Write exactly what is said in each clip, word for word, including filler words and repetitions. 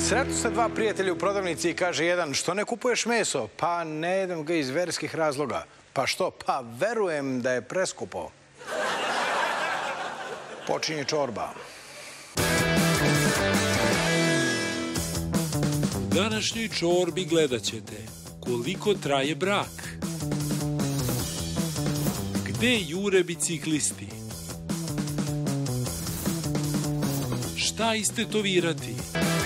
Sretnu se dva prijatelja u prodavnici i kaže jedan, što ne kupuješ meso? Pa ne jedem ga iz verskih razloga. Pa što? Pa verujem da je preskupo. Počinje čorba. U današnjoj čorbi gledat ćete koliko traje brak, gde jure biciklisti, šta istetovirati.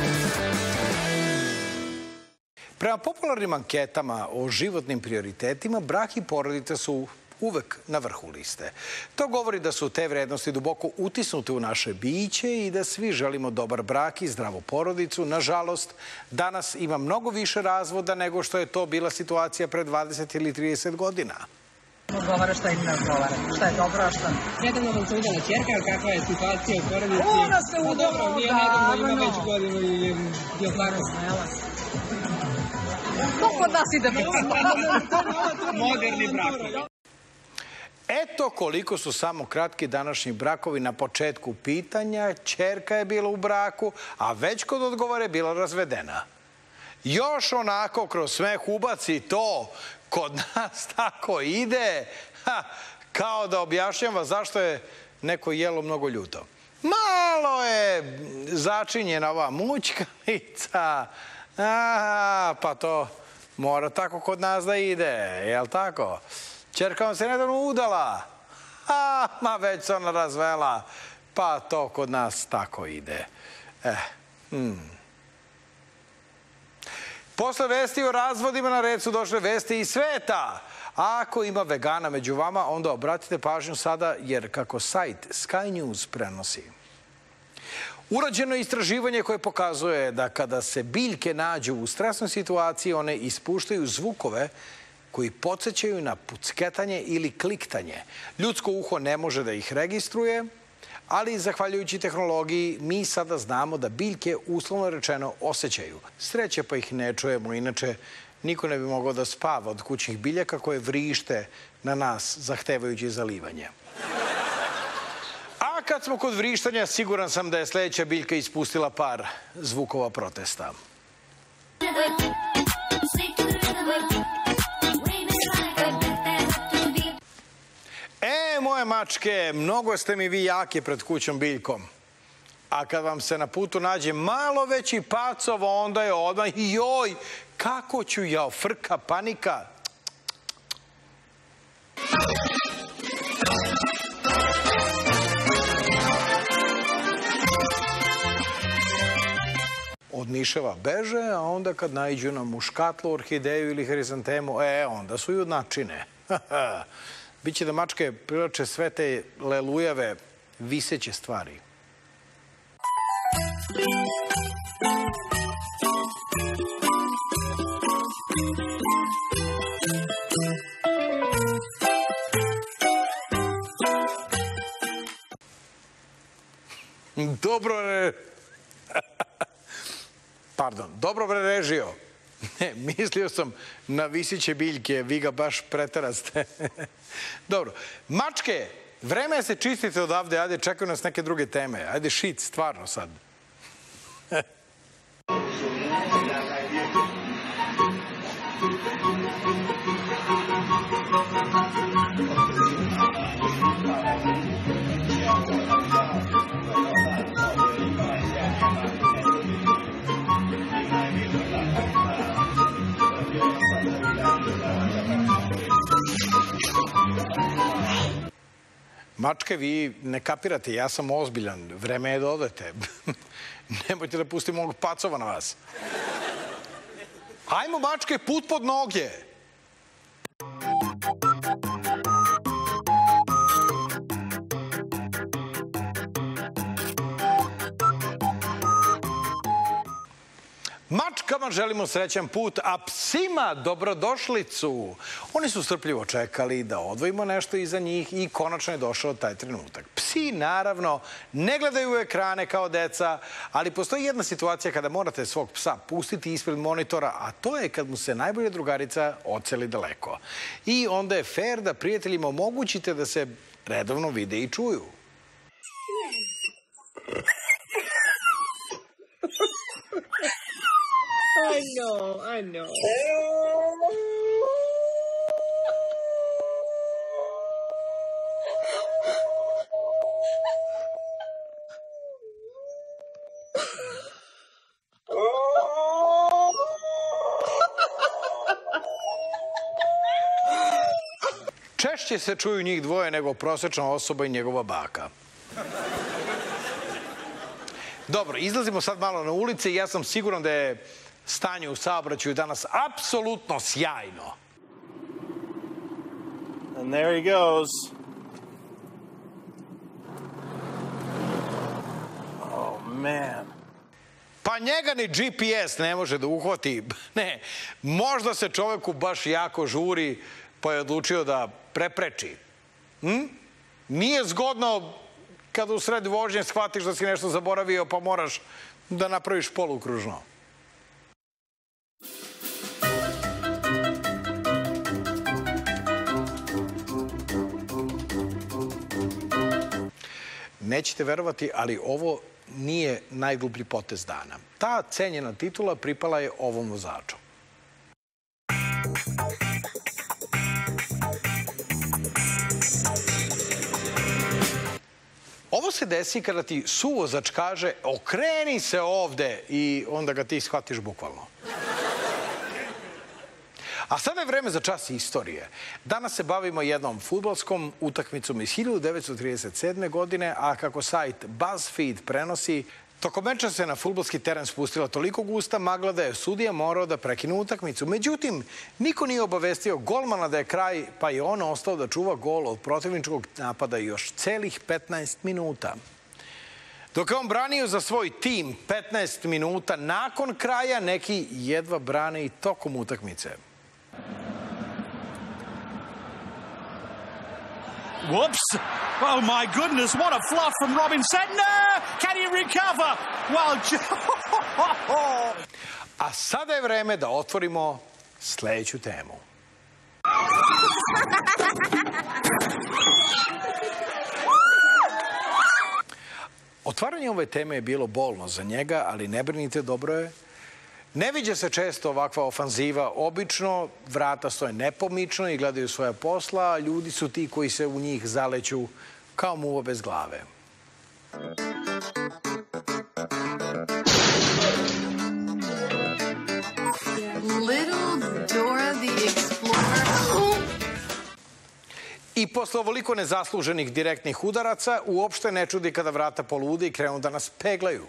Prema popularnim anketama o životnim prioritetima, brak i porodica su uvek na vrhu liste. To govori da su te vrednosti duboko utisnute u naše biće i da svi želimo dobar brak i zdravu porodicu. Nažalost, danas ima mnogo više razvoda nego što je to bila situacija pre dvadeset ili trideset godina. Odgovara šta im ne odgovara, šta je dobro, a šta ne. Nedavno vam se udala ćerka, kakva je situacija u porodici? Ona se udala, dobro, nije nedavno, ima već godinu i je stvarno smela. To kod nas ide moderni brakovi. Eto koliko su samo kratki današnji brakovi. Na početku pitanja, ćerka je bila u braku, a već kod odgovora je bila razvedena. Još onako kroz smeh ubaci to, kod nas tako ide, ha, kao da objašnjava zašto je neko jelo mnogo ljuto. Malo je začinjena ova mućkalica, aha, pa to mora tako kod nas da ide, jel tako? Ćerka vam se nedavno udala, a, ma već se ona razvela, pa to kod nas tako ide. Eh, hmm. Posle vesti o razvodima na red su došle vesti iz sveta. A ako ima vegana među vama, onda obratite pažnju sada, jer kako sajt Sky News prenosi. Urađeno je istraživanje koje pokazuje da kada se biljke nađu u stresnoj situaciji, one ispuštaju zvukove koji podsjećaju na pucketanje ili kliktanje. Ljudsko uho ne može da ih registruje, ali zahvaljujući tehnologiji mi sada znamo da biljke uslovno rečeno osjećaju. Sreće pa ih ne čujemo, inače niko ne bi mogao da spava od kućnih biljaka koje vrište na nas zahtevajući zalivanje. A kad smo kod vrištanja, siguran sam da je sledeća biljka ispustila par zvukova protesta. E, moje mačke, mnogo ste mi vi jake pred kućom biljkom. A kad vam se na putu nađe malo veći pacov, onda je odmah, joj, kako ću ja, frka, panika. Od miševa beže, a onda kad naiđu na muškatlu, orhideju ili hrizantemu, e, onda su junačine. Biće da mačke privlače sve te lelujave, viseće stvari. Dobro re... Pardon, dobro bre režio. Ne, mislio sam na visiće biljke, vi ga baš preteraste. Dobro, mačke, vreme je se čistite odavde, ajde, čekaju nas neke druge teme. Ajde, šit, stvarno sad. Mačke, vi ne kapirate, ja sam ozbiljan. Vreme je da odete. Nemojte da pustim ovog pacova na vas. Ajmo, mačke, put pod noge! Mačkama želimo srećan put, a psima dobrodošlicu. Oni su strpljivo čekali da odvojimo nešto iza njih i konačno je došao taj trenutak. Psi, naravno, ne gledaju u ekrane kao deca, ali postoji jedna situacija kada morate svog psa pustiti ispred monitora, a to je kad mu se najbolja drugarica odseli daleko. I onda je fair da prijateljima omogućite da se redovno vide i čuju. I know, I know. Češće se čuju njih dvoje nego prosečna osoba i njegova baka. Dobro, izlazimo sad malo na ulice i ja sam siguran da je stanje u saobraćaju danas apsolutno sjajno. And there he goes. Oh, man. Pa njega ni G P S ne može da uhvati. Ne, možda se čoveku baš jako žuri, pa je odlučio da prepreči. Hm? Nije zgodno kada u sred vožnje shvatiš da si nešto zaboravio, pa moraš da napraviš polukružno. Nećete verovati, ali ovo nije najgluplji potez dana. Ta cenjena titula pripala je ovom vozaču. Ovo se desi kada ti suvozač kaže okreni se ovde i onda ga ti shvatiš bukvalno. A sada je vreme za čas istorije. Danas se bavimo jednom fudbalskom utakmicom iz hiljadu devetsto trideset sedme. godine, a kako sajt BuzzFeed prenosi, tokom meča se na fudbalski teren spustila toliko gusta magla da je sudija morao da prekine utakmicu. Međutim, niko nije obavestio golmana da je kraj, pa je on ostao da čuva gol od protivničkog napada još celih petnaest minuta. Dok je on branio za svoj tim petnaest minuta nakon kraja, neki jedva brane i tokom utakmice. Whoops! Oh my goodness, what a fluff from Robin Sentner! Can he recover? Well, a sada je vreme da otvorimo sledeću temu. Otvaranje ove teme je bilo bolno za njega, ali ne brinite, dobro je. Ne viđa se često ovakva ofanziva. Obično vrata stoje nepomično i gledaju svoja posla, a ljudi su ti koji se u njih zaleću kao muva bez glave. I posle ovoliko nezasluženih direktnih udaraca, uopšte ne čudi kada vrata polude i krenu da nas peglaju.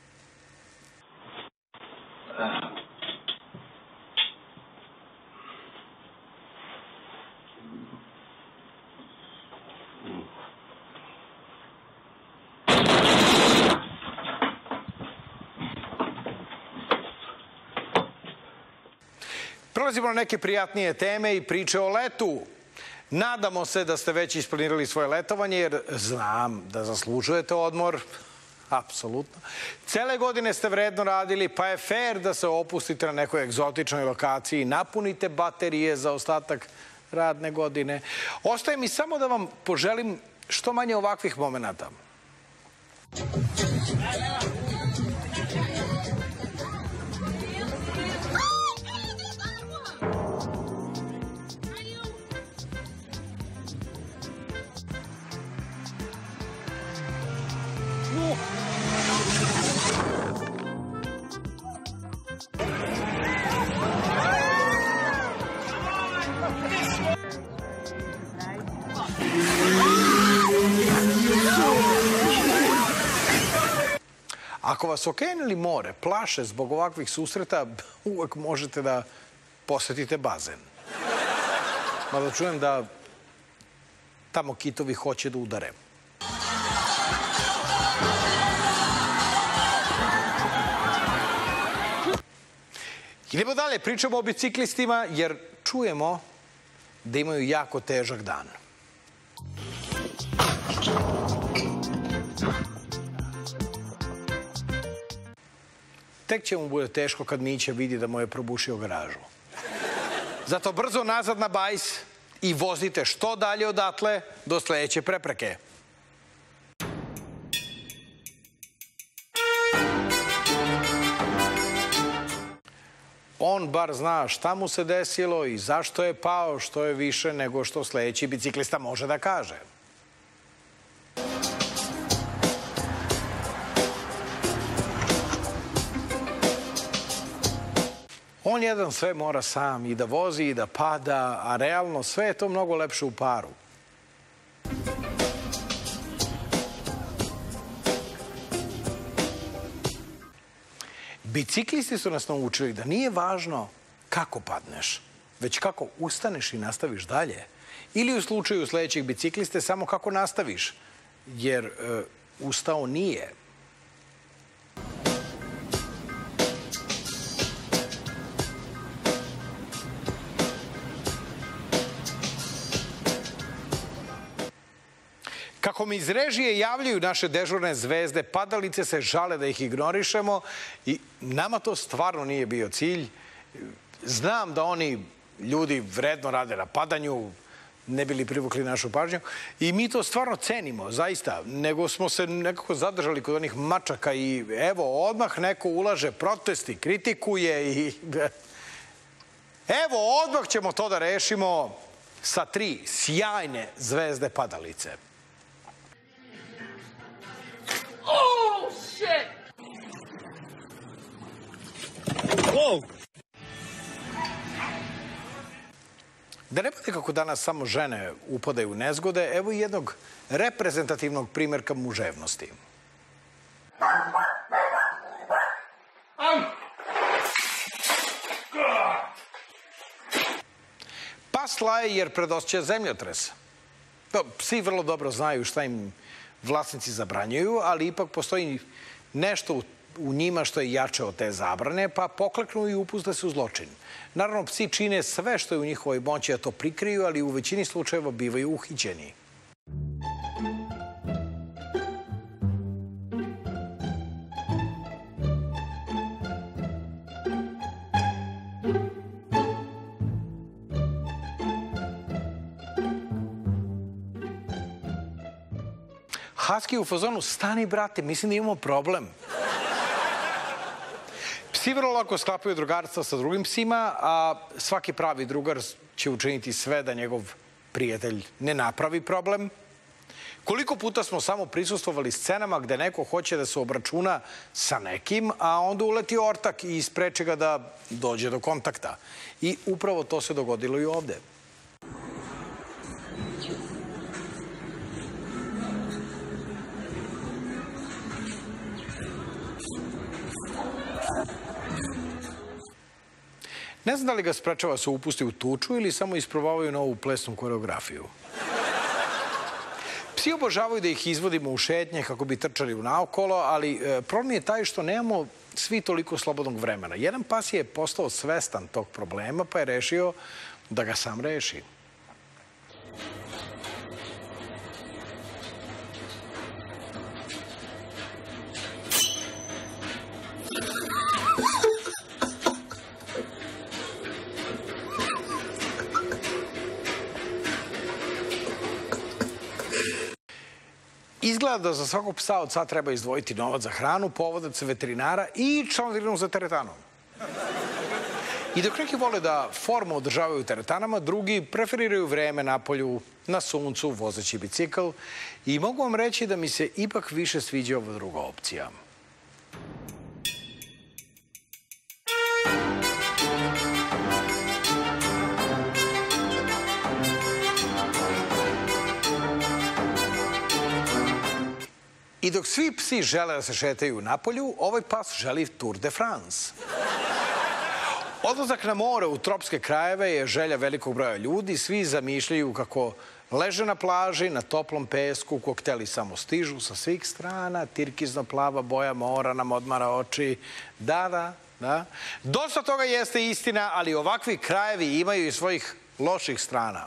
Prelazimo na neke prijatnije teme i priče o letu. Nadamo se da ste već isplanirali svoje letovanje, jer znam da zaslužujete odmor. Apsolutno. Cele godine ste vredno radili, pa je fair da se opustite na nekoj egzotičnoj lokaciji i napunite baterije za ostatak radne godine. Ostaje mi samo da vam poželim što manje ovakvih momenata. Ako vas okean ili more plaše zbog ovakvih susreta, uvek možete da posetite bazen. Mada čujem da tamo kitovi hoće da udare. Idemo dalje, pričamo o biciklistima jer čujemo da imaju jako težak dan. Tek će mu bude teško kad Mića vidi da mu je probušio garažu. Zato brzo nazad na bajs i vozite što dalje odatle do sledeće prepreke. on bar zna šta mu se desilo i zašto je pao, što je više nego što sledeći biciklista može da kaže. On jedan sve mora sam i da vozi i da pada, a realno sve je to mnogo lepše u paru. Biciklisti su nas naučili da nije važno kako padneš, već kako ustaneš i nastaviš dalje. Ili u slučaju sledećeg bicikliste samo kako nastaviš, jer e, ustao nije. Kako mi iz režije javljaju naše dežurne zvezde, padalice se žale da ih ignorišemo i nama to stvarno nije bio cilj. Znam da oni ljudi vredno rade na padanju, ne bili privukli našu pažnju i mi to stvarno cenimo, zaista. Nego smo se nekako zadržali kod onih mačaka i evo, odmah neko ulaže protesti, kritikuje i... Evo, odmah ćemo to da rešimo sa tri sjajne zvezde padalice. Oh, shit! Whoa! Da ne bude kako danas samo žene upadaju u nezgode, evo i jednog reprezentativnog primjerka muževnosti. Pas laje jer predošće zemljotres. Psi vrlo dobro znaju šta im vlasnici zabranjuju, ali ipak postoji nešto u njima što je jače od te zabrane, pa pokleknu i upuste se u zločin. Naravno, psi čine sve što je u njihovoj moći da to prikriju, ali u većini slučajeva bivaju uhićeni. Husky u fazonu, stani brate, mislim da imamo problem. Psi vrlo lako sklapaju drugarstva sa drugim psima, a svaki pravi drugar će učiniti sve da njegov prijatelj ne napravi problem. Koliko puta smo samo prisustvovali scenama gde neko hoće da se obračuna sa nekim, a onda uleti ortak i ispreče ga da dođe do kontakta. I upravo to se dogodilo i ovde. Ne znam da li ga sprečava se upusti u tuču ili samo isprobavaju novu plesnu koreografiju. Psi obožavaju da ih izvodimo u šetnje kako bi trčali u naokolo, ali problem je taj što nemamo svi toliko slobodnog vremena. Jedan pas je postao svestan tog problema, pa je rešio da ga sam reši. Izgleda da za svakog psa od sad treba izdvojiti novac za hranu, povodac veterinara i članarinu za teretanu. I dok neki vole da formu održavaju u teretanama, drugi preferiraju vreme napolju, na suncu, vozeći bicikl. I mogu vam reći da mi se ipak više sviđa ova druga opcija. I dok svi psi žele da se šetaju napolju, ovaj pas želi Tour de France. Odlazak na more u tropske krajeve je želja velikog broja ljudi. Svi zamišljaju kako leže na plaži, na toplom pesku, kokteli samo stižu sa svih strana, tirkizno plava boja mora nam odmara oči. Da, da, da. Dosta toga jeste istina, ali ovakvi krajevi imaju i svojih loših strana.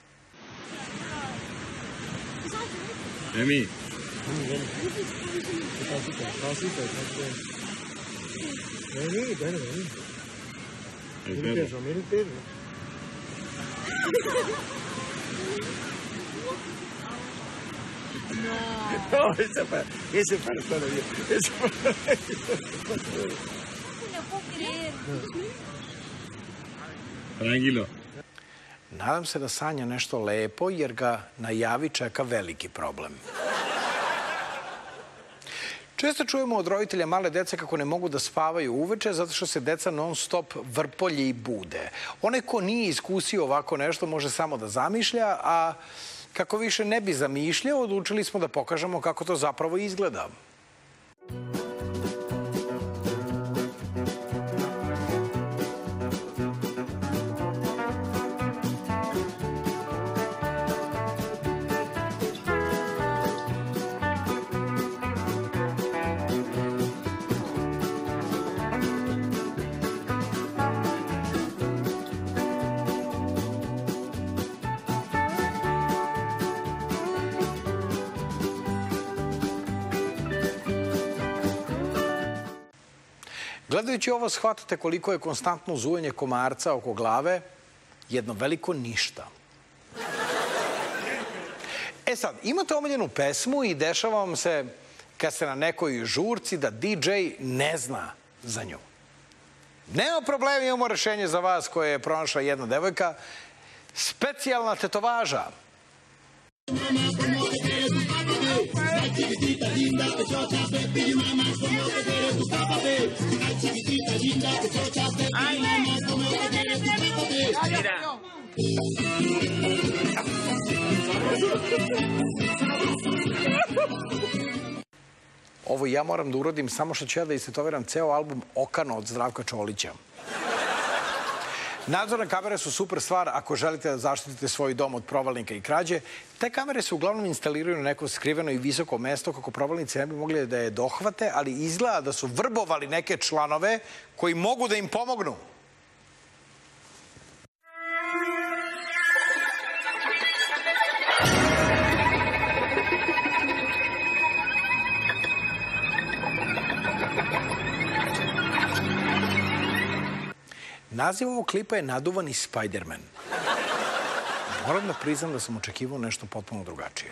Emi. No, ese para, ese para estar bien. Ese para... No puedo creer. Tranquilo. Nadam se da sanja nešto lepo, jer ga na javi čeka veliki problem. Često čujemo od roditelja male dece kako ne mogu da spavaju uveče zato što se deca non stop vrpolje i bude. Onaj ko nije iskusio ovako nešto može samo da zamišlja, a kako više ne bi zamišljao, odlučili smo da pokažemo kako to zapravo izgleda. Gledajući ovo, shvatate koliko je konstantno zujanje komarca oko glave jedno veliko ništa. E sad, imate omiljenu pesmu i dešava vam se, kad ste na nekoj žurci, da di džej ne zna za nju. Nema problema, imamo rešenje za vas koje je pronašla jedna devojka. Specijalna tetovaža. Ovo ja moram da uradim samo što ću ja da istetoviram ceo album Okano od Zdravka Čolića. Nadzorne kamere su super stvar ako želite da zaštitite svoj dom od provalnika i krađe. Te kamere se uglavnom instaliraju na neko skriveno i visoko mesto kako provalnici ne bi mogli da je dohvate, ali izgleda da su vrbovali neke članove koji mogu da im pomognu. Naziv ovog klipa je Naduvani Spider-Man. Moram da priznam da sam očekivao nešto potpuno drugačije.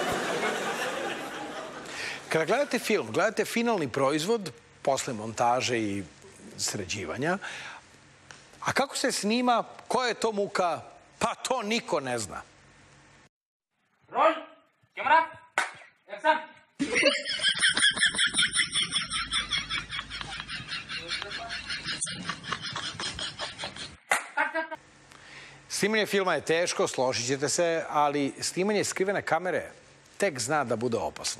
Kada gledate film, gledate finalni proizvod, posle montaže i sređivanja, a kako se snima, koja je to muka, pa to niko ne zna. Roll, kamera, action. Snimanje filma je teško, složit ćete se, ali snimanje skrivene kamere tek zna da bude opasno.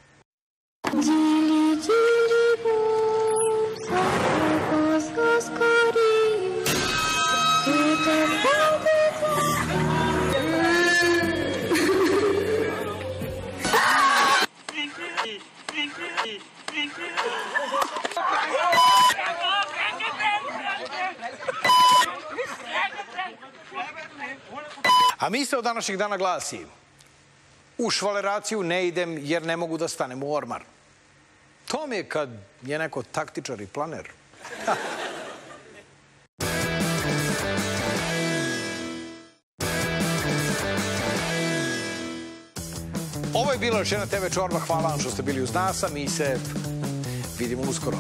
A misao današnjeg dana glasi: u švaleraciju ne idem jer ne mogu da stanem u ormar. To mi je kad je neko taktičar i planer. Ha. Ovo je bila još jedna te ve Čorba. Hvala vam što ste bili uz nas, a mi se vidimo uskoro.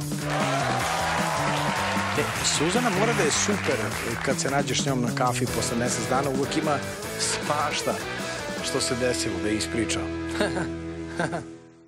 E, Suzana mora da je super kad se nađeš s njom na kafi posle mesec dana, uvek ima svašta što se desilo da ispriča.